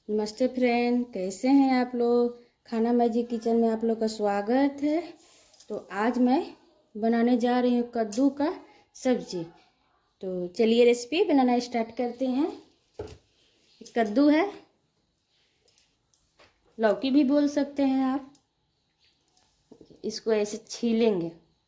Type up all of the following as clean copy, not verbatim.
नमस्ते फ्रेंड, कैसे हैं आप लोग। खाना मैजिक किचन में आप लोग का स्वागत है। तो आज मैं बनाने जा रही हूँ कद्दू का सब्जी। तो चलिए रेसिपी बनाना स्टार्ट करते हैं। कद्दू है, लौकी भी बोल सकते हैं आप। इसको ऐसे छीलेंगे।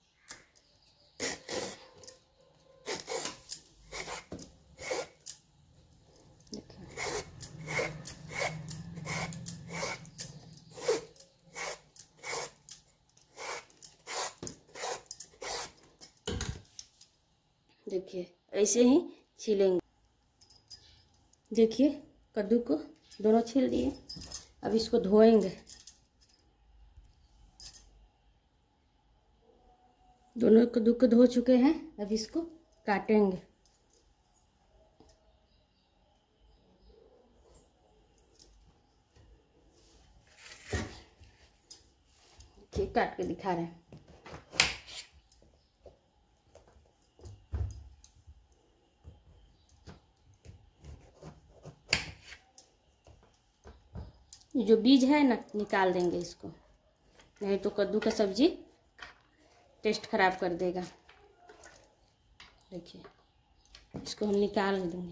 देखिए ऐसे ही छीलेंगे। देखिए कद्दू को दोनों छील दिए। अब इसको धोएंगे। दोनों कद्दू को धो चुके हैं। अब इसको काटेंगे। ठीक काट के दिखा रहे हैं। जो बीज है ना, निकाल देंगे इसको, नहीं तो कद्दू का सब्जी टेस्ट खराब कर देगा। देखिए इसको हम निकाल देंगे।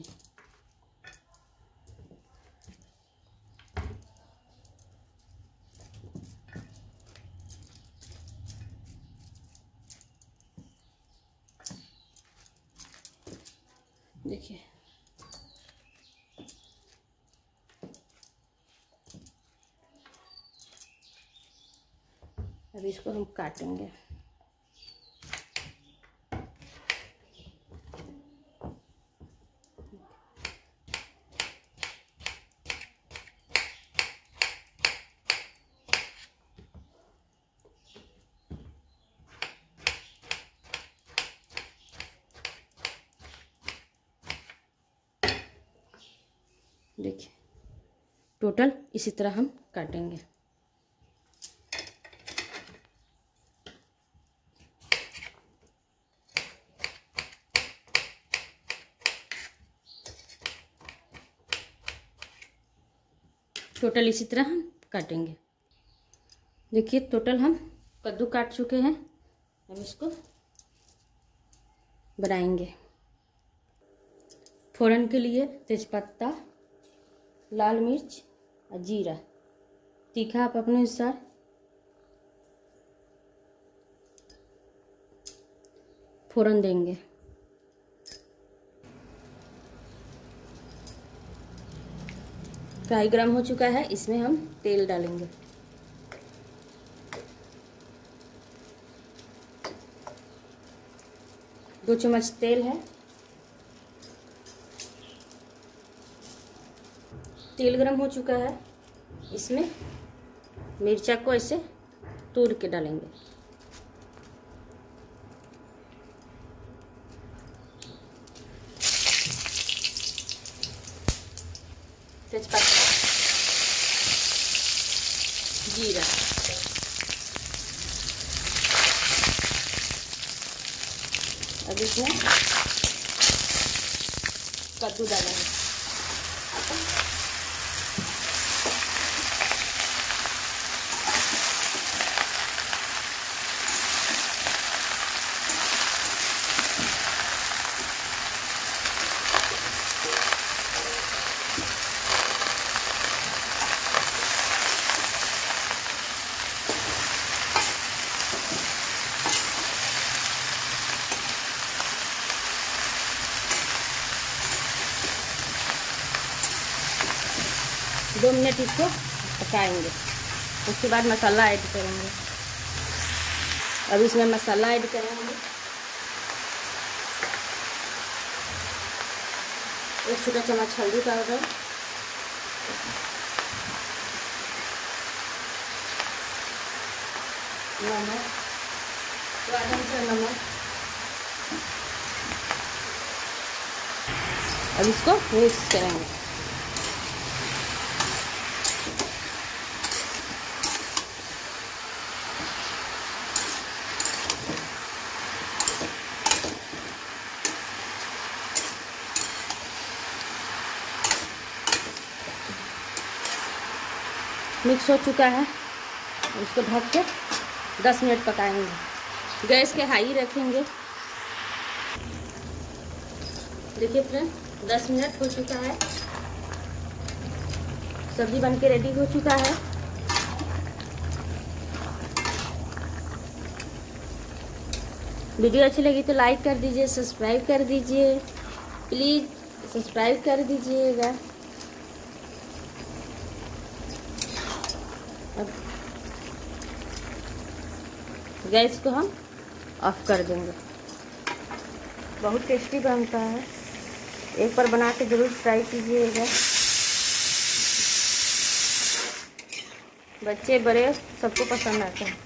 देखिए अब इसको हम काटेंगे। देखिए टोटल इसी तरह हम काटेंगे। टोटल इसी तरह हम काटेंगे। देखिए टोटल हम कद्दू काट चुके हैं। अब इसको बनाएंगे। फोड़न के लिए तेजपत्ता, लाल मिर्च और जीरा। तीखा आप अपने अनुसार। फोड़न देंगे। कढ़ाई गरम हो चुका है, इसमें हम तेल डालेंगे। दो चम्मच तेल है। तेल गरम हो चुका है, इसमें मिर्चा को ऐसे तोड़ के डालेंगे। तेजपत्ता, जीरा, अब इसमें कद्दू डालेंगे। दो मिनट इसको पकाएंगे। उसके बाद मसाला ऐड करेंगे। अब इसमें मसाला ऐड करेंगे। एक छोटा चम्मच हल्दी पाउडर, नमक, स्वाद अनुसार नमक। अब इसको मिक्स करेंगे। मिक्स हो चुका है। इसको ढक के 10 मिनट पकाएंगे। गैस के हाई रखेंगे। देखिए फ्रेंड, 10 मिनट हो चुका है। सब्जी बनके रेडी हो चुका है। वीडियो अच्छी लगी तो लाइक कर दीजिए, सब्सक्राइब कर दीजिए, प्लीज़ सब्सक्राइब कर दीजिएगा। अब गैस को हम ऑफ कर देंगे। बहुत टेस्टी बनता है, एक बार बना के ज़रूर ट्राई कीजिएगा। बच्चे बड़े सबको पसंद आता है।